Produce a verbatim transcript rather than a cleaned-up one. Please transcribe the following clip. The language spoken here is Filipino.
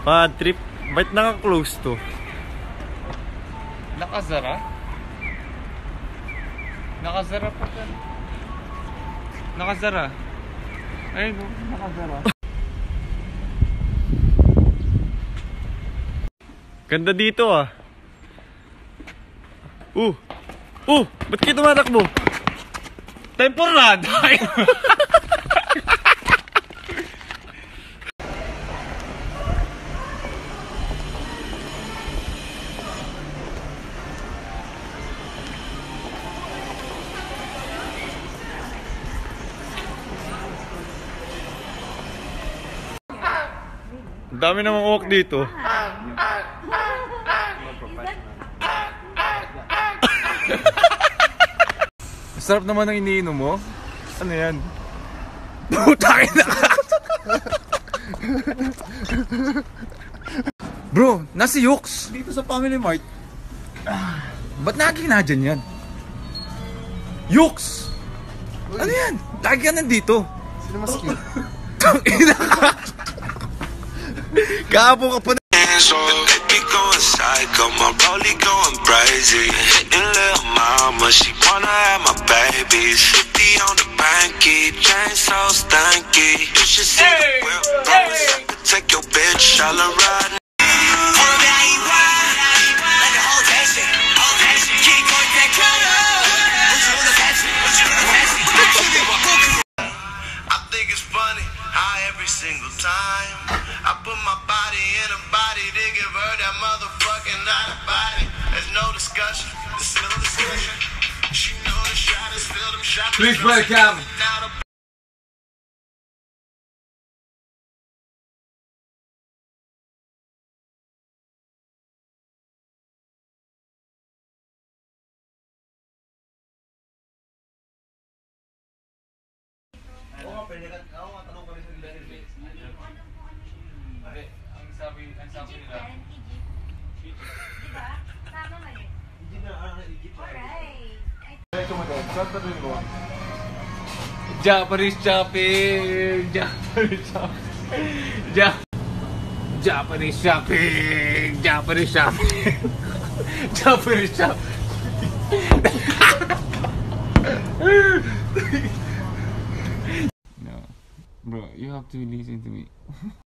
Bad trip. Ba't naka-close to? Nakazara? Nakazara pa ka. Nakazara. Ayun, nakazara. Ganda dito ah. Uh! Uh! Ba't kayo tumatakbo? Temporada! Ang dami namang walk dito. Sarap naman ang iniinom mo. Ano yan? Putangin na ka! Bro, nasa Yux. Dito sa Family Mart. Ba't lagi na dyan yan? Yux! Ano yan? Lagi ka nandito. Sino mas cute? Tangina ka! Kaabo ka pa na. So let me go inside, got my rollie going crazy. And little mama, she wanna have my babies. Fifty on the banky, chain so stanky. You should see the whip, promise I could take your bitch, I'll ride. I think it's funny how every single time I put my body in a body to give her that motherfucking out of body. There's no discussion, there's no discussion. She know the shot is filled, them shots. Please welcome. Ang sabi, ang sabi nila. Diba? Tama mali. Alright. Japanese shopping! Japanese shopping! Ja Japanese shopping! Japanese shopping! Japanese shopping! No. Bro, you have to listen to me.